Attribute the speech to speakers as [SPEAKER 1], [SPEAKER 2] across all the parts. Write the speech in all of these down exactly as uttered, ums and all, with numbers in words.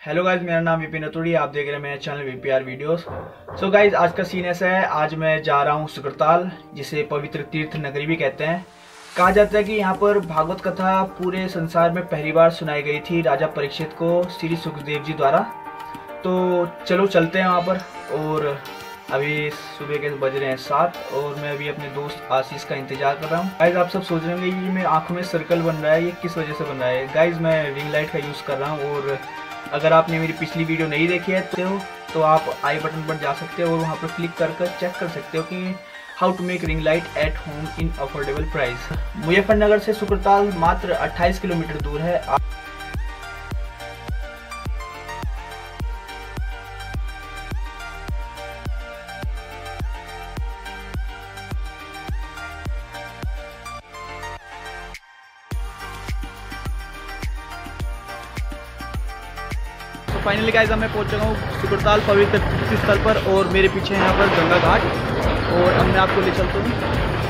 [SPEAKER 1] Hello guys, मेरा नाम विपिन अतुड़ी, आप देख रहे हैं मेरे channel VPR videos. So guys, आज का सीन ऐसा है, आज मैं जा रहा हूँ सुकरताल, जिसे पवित्र तीर्थ नगरी भी कहते हैं। कहा जाता है कि यहाँ पर भागवत कथा पूरे संसार में पहली बार सुनाई गई थी राजा परीक्षित को श्री सुखदेव जी द्वारा। तो चलो चलते हैं वहाँ पर। और अभी सुबह के बज रहे हैं सात और मैं अभी अपने दोस्त आशीष का इंतजार कर रहा हूँ। गाइज, आप सब सोच रहे होंगे ये मेरी आंखों में सर्कल बन रहा है, ये किस वजह से बन रहा है। गाइज, मैं रिंग लाइट का यूज़ कर रहा हूँ और अगर आपने मेरी पिछली वीडियो नहीं देखी है तो, तो आप आई बटन पर जा सकते हो और वहाँ पर क्लिक कर कर चेक कर सकते हो कि how to make ring light at home in affordable price. Muzaffarnagar से सुकरताल मात्र अट्ठाईस किलोमीटर दूर है। फाइनली गाइस, मैं पहुंच चुका हूँ सुकरताल पवित्र तीर्थ स्थल पर और मेरे पीछे यहाँ पर गंगा घाट और अब मैं आपको ले चलता हूँ।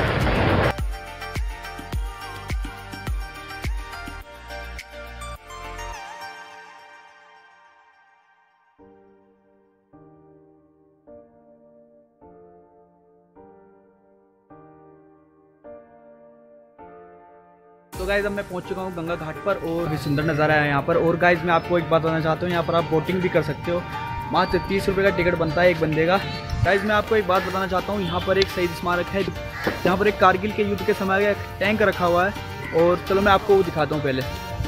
[SPEAKER 1] तो गाइज, अब मैं पहुंच चुका हूँ गंगा घाट पर और भी सुंदर नज़ारा है यहाँ पर। और गाइज, मैं आपको एक बात बताना चाहता हूँ, यहाँ पर आप बोटिंग भी कर सकते हो। मात्र तीस रुपये का टिकट बनता है एक बंदे का। गाइज, मैं आपको एक बात बताना चाहता हूँ, यहाँ पर एक शहीद स्मारक है, यहाँ पर एक कारगिल के युद्ध के समय का एक टैंक रखा हुआ है। और चलो मैं आपको वो दिखाता हूँ पहले।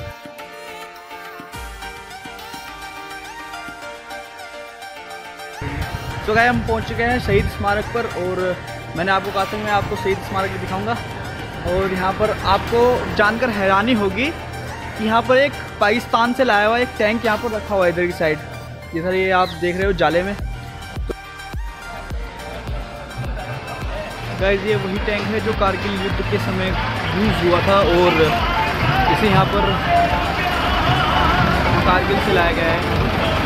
[SPEAKER 1] तो गाइज, हम पहुँच चुके हैं शहीद स्मारक पर और मैंने आपको कहा था मैं आपको शहीद स्मारक भी दिखाऊँगा। और यहाँ पर आपको जानकर हैरानी होगी कि यहाँ पर एक पाकिस्तान से लाया हुआ एक टैंक यहाँ पर रखा हुआ है इधर की साइड। ये सर ये आप देख रहे हो जाले में। तो गाइस, ये वही टैंक है जो कारगिल युद्ध के समय यूज़ हुआ था और इसे यहाँ पर कारगिल से लाया गया है।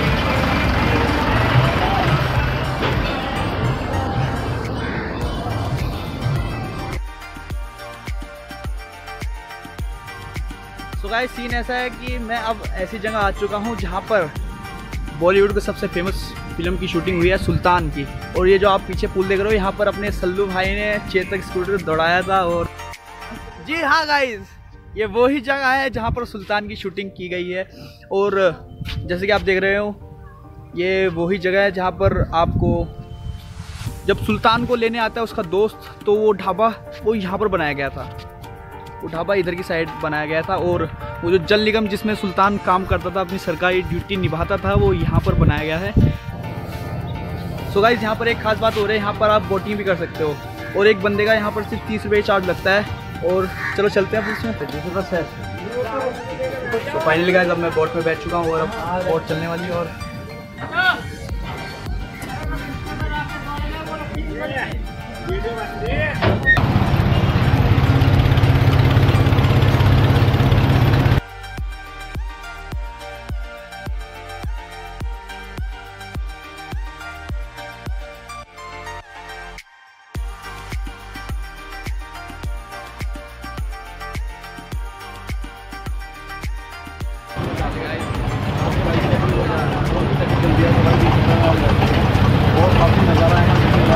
[SPEAKER 1] तो गाइस, सीन ऐसा है कि मैं अब ऐसी जगह आ चुका हूँ जहाँ पर बॉलीवुड की सबसे फेमस फिल्म की शूटिंग हुई है, सुल्तान की। और ये जो आप पीछे पुल देख रहे हो, यहाँ पर अपने सल्लू भाई ने चेतक स्कूटर दौड़ाया था। और जी हाँ गाइस, ये वही जगह है जहाँ पर सुल्तान की शूटिंग की गई है। और जैसे कि आप देख रहे हो, ये वही जगह है जहाँ पर आपको जब सुल्तान को लेने आता है उसका दोस्त, तो वो ढाबा वो यहाँ पर बनाया गया था। वो ढाबा इधर की साइड बनाया गया था। और वो जो जल निगम जिसमें सुल्तान काम करता था, अपनी सरकारी ड्यूटी निभाता था, वो यहाँ पर बनाया गया है। सो गाइस, यहाँ पर एक खास बात हो रही है, यहाँ पर आप बोटिंग भी कर सकते हो और एक बंदे का यहाँ पर सिर्फ तीस रुपये चार्ज लगता है। और चलो चलते हैं इसमें बस है। तो फाइनली गाइस, अब मैं बोट में बैठ चुका हूँ और अब बोट चलने वाली है। और और काफ़ी नज़ारा है।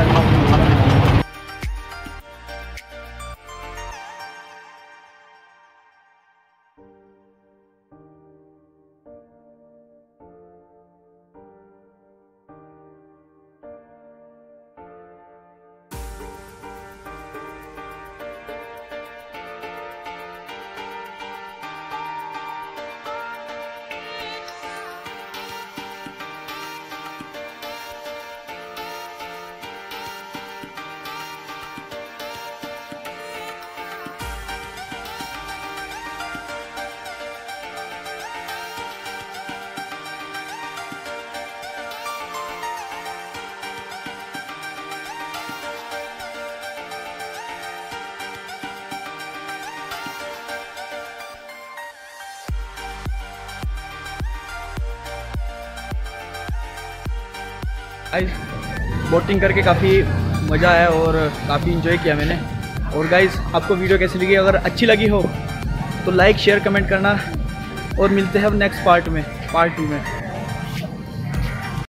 [SPEAKER 1] बोटिंग करके काफ़ी मज़ा आया और काफ़ी इन्जॉय किया मैंने। और गाइज़, आपको वीडियो कैसी लगी? अगर अच्छी लगी हो तो लाइक शेयर कमेंट करना और मिलते हैं अब नेक्स्ट पार्ट में पार्ट टू में।